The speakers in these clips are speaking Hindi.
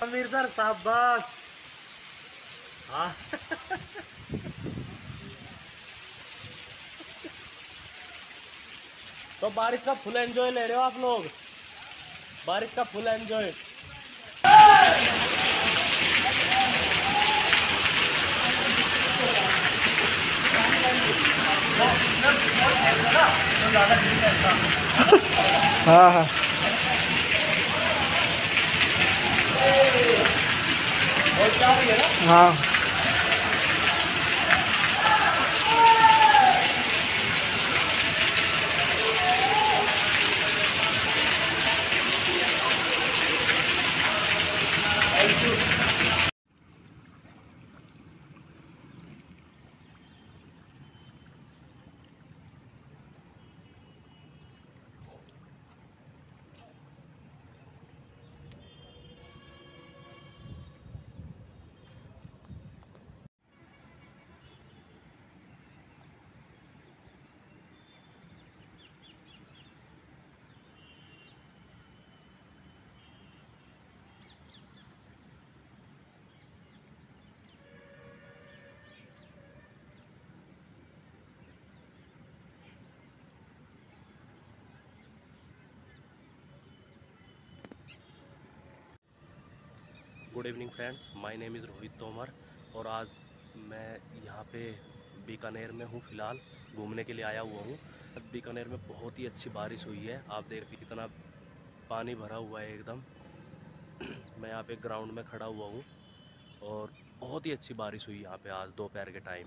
अमीर सर शाबाश। हाँ तो बारिश का फुल एंजॉय ले रहे हो आप लोग, बारिश का फुल एंजॉय। हाँ हाँ हाँ good evening friends, my name is Rohit Tomar और आज मैं यहाँ पे बीकानेर में हूँ। फ़िलहाल घूमने के लिए आया हुआ हूँ। बीकानेर में बहुत ही अच्छी बारिश हुई है, आप देख कितना पानी भरा हुआ है एकदम। मैं यहाँ पे ग्राउंड में खड़ा हुआ हूँ और बहुत ही अच्छी बारिश हुई यहाँ पे आज दोपहर के टाइम।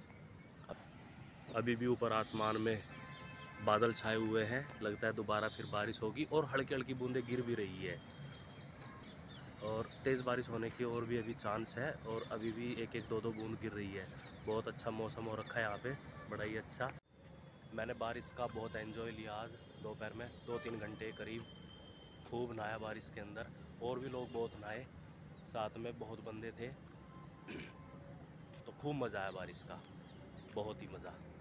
अभी भी ऊपर आसमान में बादल छाए हुए हैं, लगता है दोबारा फिर बारिश होगी और हल्की हल्की बूंदें गिर भी रही है और तेज़ बारिश होने की और भी अभी चांस है और अभी भी एक एक दो दो बूंद गिर रही है। बहुत अच्छा मौसम हो रखा है यहाँ पे, बड़ा ही अच्छा। मैंने बारिश का बहुत एंजॉय लिया आज दोपहर में, 2-3 घंटे करीब खूब नहाया बारिश के अंदर। और भी लोग बहुत नहाए, साथ में बहुत बंदे थे तो खूब मज़ा आया बारिश का, बहुत ही मज़ा।